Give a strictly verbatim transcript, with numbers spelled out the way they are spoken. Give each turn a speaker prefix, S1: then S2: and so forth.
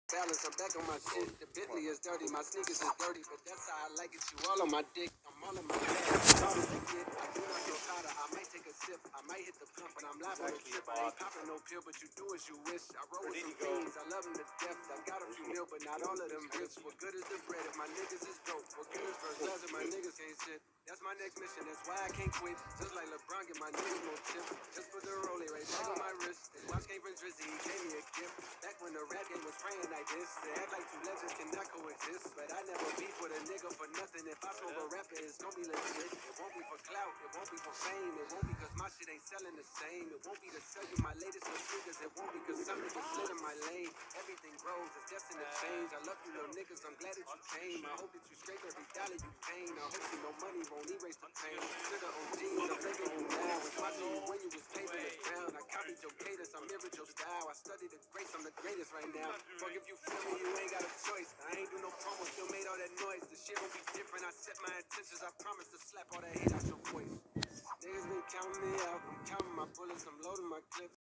S1: Balance, I'm back on my shit. The Bentley is dirty, my sneakers is dirty, but that's how I like it. You all on my dick, I'm all in my bag. All this to get, I do not know powder. I might take a sip, I might hit the pump, but I'm live on the trip. I ain't popping no pill, but you do as you wish. I roll with some fiends, I love them to death. I got a few mil, but not all of them rich. What good is the bread if my niggas is broke? What good is first class if my niggas can't sit? That's my next mission, that's why I can't quit. Just like LeBron, get my niggas no chips. Just put the rollie right back on my wrist. This watch came from Drizzy, he gave me a gift. Back when the rap game was praying like this. They act like two legends cannot coexist. But I never beef with a nigga for nothing. If I smoke a rapper, it's gon' be legit. It won't be for clout, it won't be for fame. It won't be cause my shit ain't selling the same. It won't be to sell you my latest sneakers. It won't be cause some niggas slid in my lane. Everything grows, it's destined to change. I love you little niggas, I'm glad that you came. I hope that you scrape every dollar you gain. I hope you know money won't erase the pain. To the O Gs, I'm begging you now. Was watching you when you was paving the ground. I copied your cadence, I mirrored your style. I studied the greats, I'm the greatest right now. Fuck if you feel me, you ain't got a choice. I ain't do no promo, still made all that noise. The shit gon' be different, I set my intentions. I promise to slap all that hate out your voice. Niggas been counting me out, I'm counting my bullets, I'm loading my clips.